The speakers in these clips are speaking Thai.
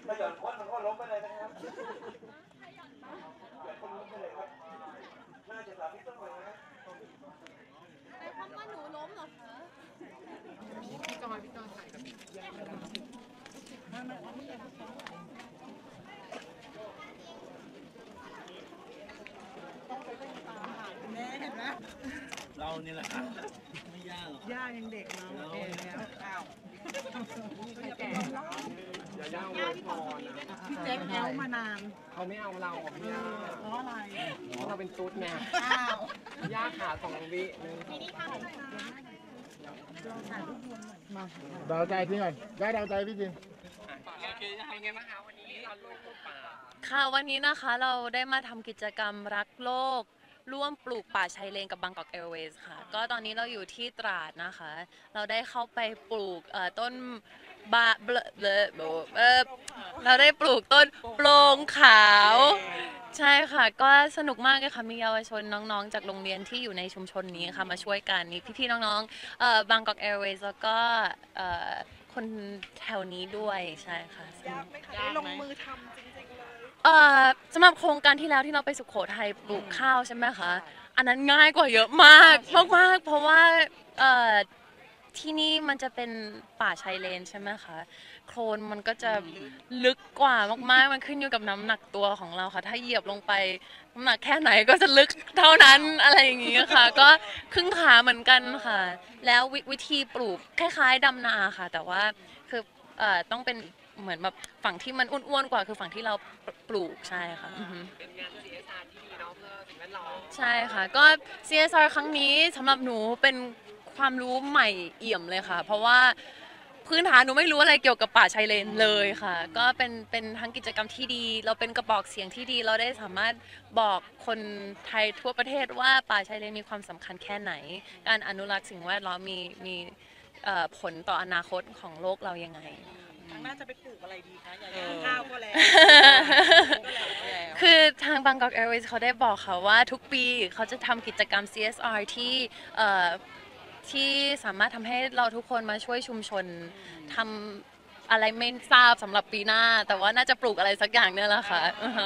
ถ้าหย่อนค้อนมันก็ล้มไปเลยนะครับหย่อนค้อนล้มไปเลยครับน่าจะสาธิตสักหน่อยนะไปพบว่าหนูล้มเหรอคะพี่จอยถ่ายกับแม่เห็นไหมเรานี่แหละครับไม่ยากหรอกย่ายังเด็กเราแก่แล้วอ้าวแก่ย่าอวยพรนะพี่แจ็คแอลมานานเขาไม่เอาเราอ่ะพี่ย่าเพราะอะไรเพราะเราเป็นตุ๊ดไงอ้าวย่าขา2 วินึงดาวใจพี่ก่อนได้ดาวใจพี่จริงโอเคเป็นไงบ้างคะวันนี้เราลงปลูกป่าค่ะวันนี้นะคะเราได้มาทำกิจกรรมรักโลกร่วมปลูกป่าชายเลนกับบางกอกแอร์เวย์ค่ะก็ตอนนี้เราอยู่ที่ตราดนะคะเราได้เข้าไปปลูกต้นเราได้ปลูกต้นโปรงขาวใช่ค่ะก็สนุกมากเลยค่ะมีเยาวชนน้องๆจากโรงเรียนที่อยู่ในชุมชนนี้ค่ะมาช่วยกันนี่พี่ๆน้องๆบางกอกแอร์เวย์แล้วก็คนแถวนี้ด้วยใช่ค่ะยากไหมคะได้ลงมือทำจริงๆเลยสำหรับโครงการที่แล้วที่เราไปสุโขทัยปลูกข้าวใช่ไหมคะอันนั้นง่ายกว่าเยอะมากมากเพราะว่าที่นี่มันจะเป็นป่าชายเลนใช่ไหมคะโคลนมันก็จะลึกกว่ามากๆมันขึ้นอยู่กับน้ำหนักตัวของเราค่ะถ้าเหยียบลงไปน้ำหนักแค่ไหนก็จะลึกเท่านั้นอะไรอย่างงี้ค่ะก็ครึ่งขาเหมือนกันค่ะแล้ววิธีปลูกคล้ายๆดำนาค่ะแต่ว่าคือต้องเป็นเหมือนแบบฝั่งที่มันอ้วนๆกว่าคือฝั่งที่เราปลูกใช่ค่ะเป็นงาน CSR ที่ดีเนาะเพื่อสิ่งแวดล้อมใช่ค่ะก็ CSR ครั้งนี้สำหรับหนูเป็นความรู้ใหม่เอี่ยมเลยค่ะเพราะว่าพื้นฐานหนูไม่รู้อะไรเกี่ยวกับป่าชายเลนเลยค่ะก็เป็นทั้งกิจกรรมที่ดีเราเป็นกระบอกเสียงที่ดีเราได้สามารถบอกคนไทยทั่วประเทศว่าป่าชายเลนมีความสำคัญแค่ไหนการอนุรักษ์สิ่งแวดล้อมมีผลต่ออนาคตของโลกเรายังไงครั้งหน้าจะไปปลูกอะไรดีคะอย่างข้าวก็แล้วคือทางบางกอกแอร์เวย์เขาได้บอกค่ะว่าทุกปีเขาจะทำกิจกรรม CSR ที่สามารถทำให้เราทุกคนมาช่วยชุมชนทำอะไรไม่ทราบสำหรับปีหน้าแต่ว่าน่าจะปลูกอะไรสักอย่างเนี่ยแหละค่ะ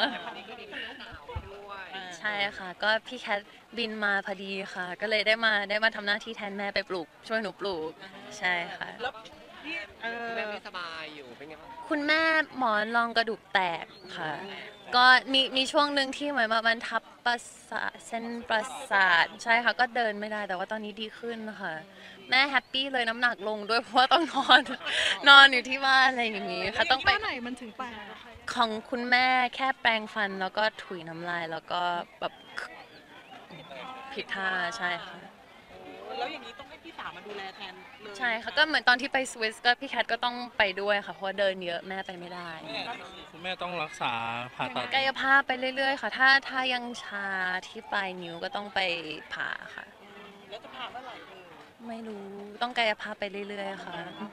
ใช่ค่ะก็พี่แคทบินมาพอดีค่ะก็เลยได้มาทำหน้าที่แทนแม่ไปปลูกช่วยหนูปลูกใช่ค่ะแม่ไม่สบายอยู่เป็นไงบ้างคุณแม่หมอนรองกระดูกแตกค่ะก็มีช่วงหนึ่งที่เหมือนมันทับเส้นประสาทใช่ค่ะก็เดินไม่ได้แต่ว่าตอนนี้ดีขึ้นค่ะแม่แฮปปี้เลยน้ำหนักลงด้วยเพราะว่าต้องนอนอยู่ที่บ้านอะไรอย่างนี้ค่ะต้องไปไหนมันถึงไปของคุณแม่แค่แปรงฟันแล้วก็ถุยน้ำลายแล้วก็แบบผิดท่าใช่ค่ะแล้วอย่างนี้ต้องให้พี่สาวมาดูแลแทนเลยใช่ค่ะก็เหมือนตอนที่ไปสวิสก็พี่แคทก็ต้องไปด้วยค่ะเพราะเดินเยอะแม่ไปไม่ได้คุณแม่ต้องรักษาผ่าตัดกายภาพไปเรื่อยๆค่ะถ้ายังชาที่ปลายนิ้วก็ต้องไปผ่าค่ะแล้วจะผ่าเมื่อไหร่ไม่รู้ต้องกายภาพไปเรื่อยๆค่ะ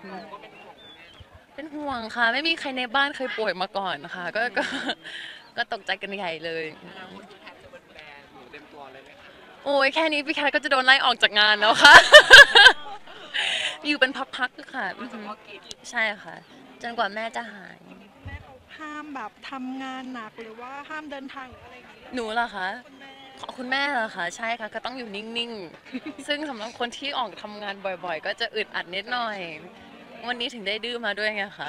เป็นห่วงค่ะไม่มีใครในบ้านเคยป่วยมาก่อนค่ะก็ตกใจกันใหญ่เลยโอ้ยแค่นี้พี่แคทก็จะโดนไล่ออกจากงานแล้วค่ะอยู่เป็นพักๆค่ะใช่ค่ะจนกว่าแม่จะหายแม่เขาห้ามแบบทำงานหนักหรือว่าห้ามเดินทางหรืออะไรอย่างนี้หนูเหรอคะคุณแม่เหรอคะใช่ค่ะก็ต้องอยู่นิ่งๆซึ่งสำหรับคนที่ออกทำงานบ่อยๆก็จะอึดอัดนิดหน่อยวันนี้ถึงได้ดื้อมาด้วยไงคะ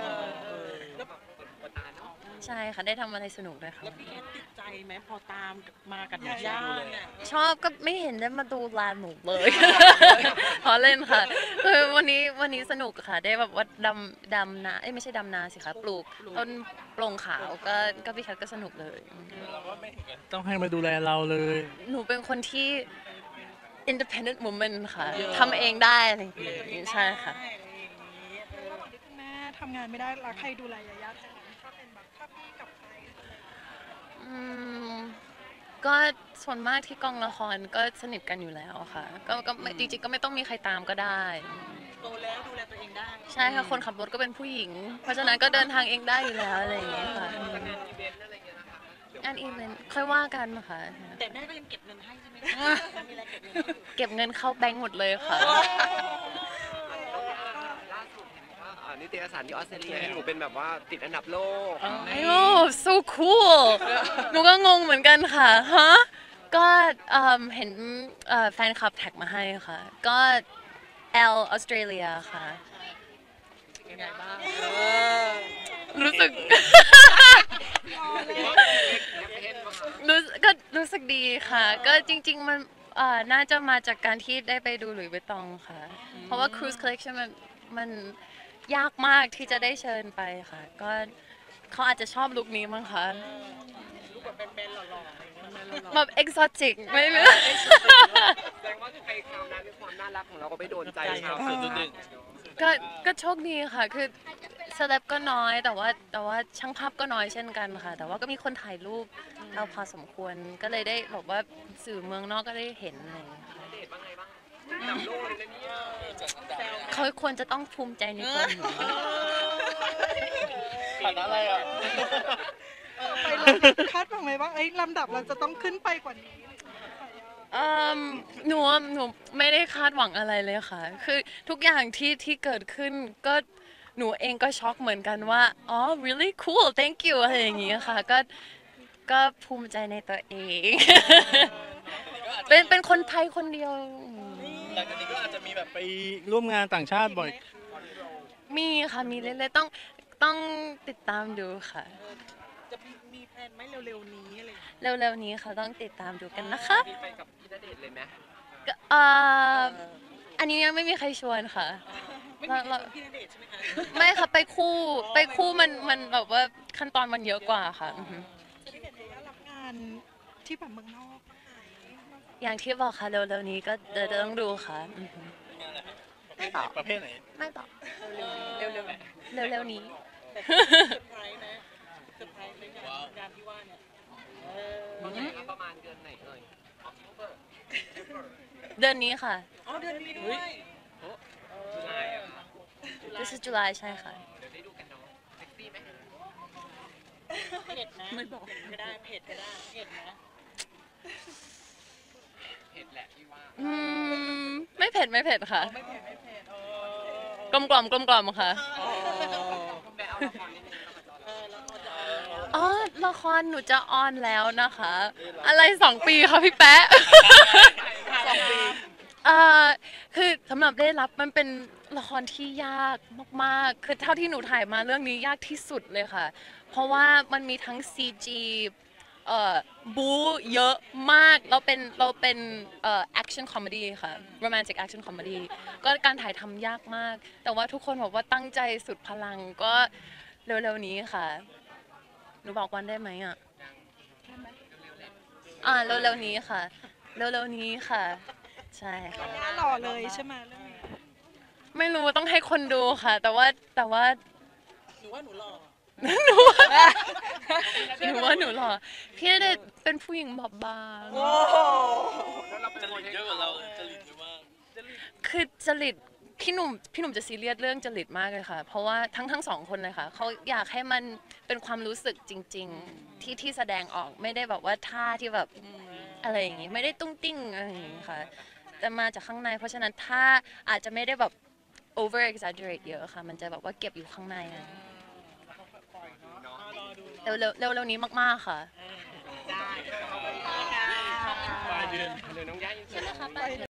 ใช่ค่ะได้ทำอะไรสนุกเลยค่ะแล้วพี่แคทติดใจไหมพอตามมากับย่าเนี่ยชอบก็ไม่เห็นได้มาดูลานหนูเลยพอเล่นค่ะคือวันนี้สนุกค่ะได้แบบว่าดำนาไม่ใช่ดำนาสิคะปลูกต้นโปร่งขาวก็พี่แคทก็สนุกเลยต้องให้มาดูแลเราเลยหนูเป็นคนที่ independent woman ค่ะทำเองได้อะไรอย่างงี้ใช่ค่ะระหว่างที่คุณแม่ทำงานไม่ได้แล้วใครดูแลย่าแทนถ้าเป็นแบบถ้าพี่กับใครก็ส่วนมากที่กองละครก็สนิทกันอยู่แล้วค่ะก็จริงๆก็ไม่ต้องมีใครตามก็ได้โตแล้วดูแลตัวเองได้ใช่ค่ะคนขับรถก็เป็นผู้หญิงเพราะฉะนั้นก็เดินทางเองได้อยู่แล้วอะไรอย่างเงี้ยค่ะงานอีเวนต์ค่อยว่ากันค่ะแต่แม่ก็ยังเก็บเงินให้ใช่ไหมเก็บเงินเข้าแบงก์หมดเลยค่ะล่าสุดนี่นิตยสารที่ออสเตรเลียที่หนูเป็นแบบว่าติดอันดับโลก so cool หนูก็งงเหมือนกันค่ะฮะก็เห็นแฟนคลับแท็กมาให้ค่ะก็ L Australia ค่ะยังไงบ้างรู้สึก ก็รู้สึกดีค่ะ ก็จริงๆมันน่าจะมาจากการที่ได้ไปดูหลุยส์วิตตองค่ะ เพราะว่า Cruise Collection มันยากมากที่จะได้เชิญไปค่ะ ก็เขาอาจจะชอบลุคนี้มั้งคะลุคแบบเป็นๆหล่อๆแบบ exotic ไม่รู้แสดงว่าใครคราวนั้นในความน่ารักของเราก็ไปโดนใจชาวก็โชคดีค่ะ คือเซเลบก็น้อยแต่ว่าช่างภาพก็น้อยเช่นกันค่ะ แต่ว่าก็มีคนถ่ายรูปเราพอสมควรก็เลยได้บอกว่าสื่อเมืองนอกก็ได้เห็นอะไรอย่างเงี้ยค่ะเดทบ้างไงบ้างอันดับโลกเลยนะเนี่ยเขาควรจะต้องภูมิใจในตัวหนูผ่านอะไรอ่ะไปลำคาดหวังไหมว่าลำดับเราจะต้องขึ้นไปกว่านี้หนูไม่ได้คาดหวังอะไรเลยค่ะ คือทุกอย่างที่เกิดขึ้นก็หนูเองก็ช็อกเหมือนกันว่าอ๋อ really cool thank you อะไรอย่างงี้ค่ะก็ภูมิใจในตัวเอง เป็นคนไทยคนเดียวหลังจากนี้ก็อาจจะมีแบบไปร่วมงานต่างชาติบ่อยมีค่ะมีเรื่อยๆต้องติดตามดูค่ะจะมีแพลนไหมเร็วๆนี้อะไรอย่างเงี้ยเร็วๆนี้ค่ะต้องติดตามดูกันนะคะมีไปกับพี่ณเดชน์เลยไหมก็อันนี้ยังไม่มีใครชวนค่ะไม่มีพี่ณเดชน์ใช่ไหมคะไม่ค่ะไปคู่มันแบบว่าขั้นตอนมันเยอะกว่าค่ะอือฮึจะได้เห็นยารับงานที่แบบเมืองนอกบ้างไหมอย่างที่บอกค่ะเร็วๆนี้ก็เดี๋ยวต้องดูค่ะอือฮึไม่ตอบประเภทไหนไม่ตอบเร็วๆนี้เซอร์ไพรส์นะเซอร์ไพรส์เลยงานที่ว่าเนี่ยตอนไหนครับประมาณเดือนไหนเอ่ยเดือนนี้ค่ะอ๋อเดือนนี้ด้วยใช่อะ This is July ใช่ค่ะเดี๋ยวได้ดูกันเนาะเซ็กซี่ไหมเผ็ดนะไม่บอกก็ได้เผ็ดก็ได้เผ็ดนะเห็นแหละพี่ว่าไม่เผ็ดค่ะไม่เผ็ดไม่เผ็ดกลมค่ะแม่เอาละครนิดนึงแล้วมาจอแล้วแล้วก็จะอ๋อละครหนูจะออนแล้วนะคะ อะไร2 ปีคะพี่แป๊ะ 2 ปีคือสำหรับได้รับมันเป็นละครที่ยากมากๆ คือเท่าที่หนูถ่ายมาเรื่องนี้ยากที่สุดเลยค่ะ เพราะว่ามันมีทั้ง CG บู๊เยอะมากเราเป็นaction comedy ค่ะ romantic action comedy ก็การถ่ายทำยากมาก แต่ว่าทุกคนบอกว่าตั้งใจสุดพลังก็เร็วๆนี้ค่ะ หนูบอกวันได้ไหมอ่ะเร็วๆนี้ค่ะ เร็วๆนี้ค่ะ ใช่ค่ะหน้าหล่อเลยใช่ไหมเรื่องนี้ไม่รู้ต้องให้คนดูค่ะ แต่ว่าหนูว่าหนูหล่อหนูว่าหนูหล่อพี่ณเดชน์เป็นผู้หญิงบอบบางโอ้โหแล้วเราเป็นคนเยอะกว่าเราจริตเยอะมากคือจริตพี่หนุ่มจะซีเรียสเรื่องจริตมากเลยค่ะ เพราะว่าทั้งสองคนเลยค่ะเขาอยากให้มันเป็นความรู้สึกจริง ๆที่แสดงออกไม่ได้แบบว่าท่าที่แบบอะไรอย่างงี้ไม่ได้ตุ้งติ้งอะไรอย่างงี้ค่ะแต่มาจากข้างในเพราะฉะนั้นถ้าอาจจะไม่ได้แบบ over exaggerate เยอะค่ะ มันจะแบบว่าเก็บอยู่ข้างในอะเร็วนี้มากๆค่ะได้ปลายเดือนเดี๋ยวน้องย่ายินเสียง